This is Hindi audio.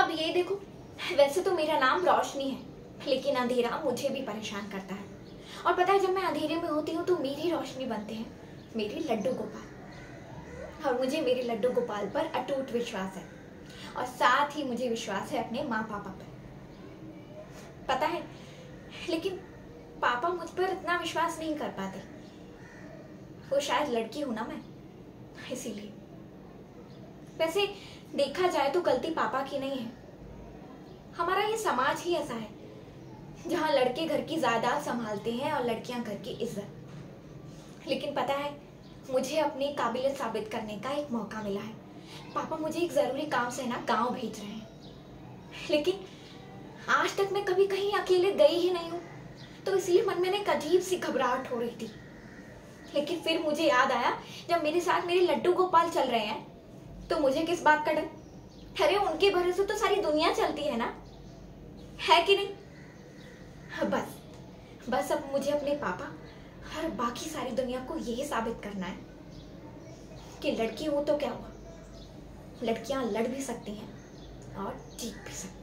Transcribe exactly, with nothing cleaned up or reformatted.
अब ये देखो, वैसे तो मेरा नाम रोशनी है, लेकिन अंधेरा मुझे भी परेशान करता है। और पता है, जब मैं अंधेरे में होती हूँ तो मेरी रोशनी बनते हैं मेरे लड्डू गोपाल। और मुझे मेरे लड्डू गोपाल पर अटूट विश्वास है, और साथ ही मुझे विश्वास है अपने माँ पापा पर। पता है, लेकिन पापा मुझ पर इतना विश्वास नहीं कर पाते। वो शायद लड़की हूं ना मैं, इसीलिए। वैसे देखा जाए तो गलती पापा की नहीं है, हमारा ये समाज ही ऐसा है जहाँ लड़के घर की जायदाद संभालते हैं और लड़कियां घर की इज्जत। लेकिन पता है, मुझे अपनी काबिलियत साबित करने का एक मौका मिला है। पापा मुझे एक ज़रूरी काम से ना गांव भेज रहे हैं, लेकिन आज तक मैं कभी कहीं अकेले गई ही नहीं हूँ, तो इसलिए मन में एक अजीब सी घबराहट हो रही थी। लेकिन फिर मुझे याद आया, जब मेरे साथ मेरे लड्डू गोपाल चल रहे हैं तो मुझे किस बात का डर। अरे उनके भरोसे तो सारी दुनिया चलती है ना, है कि नहीं। बस बस अब मुझे अपने पापा और बाकी सारी दुनिया को यही साबित करना है कि लड़की हूं तो क्या हुआ, लड़कियां लड़ भी सकती हैं और जीत भी सकती हैं।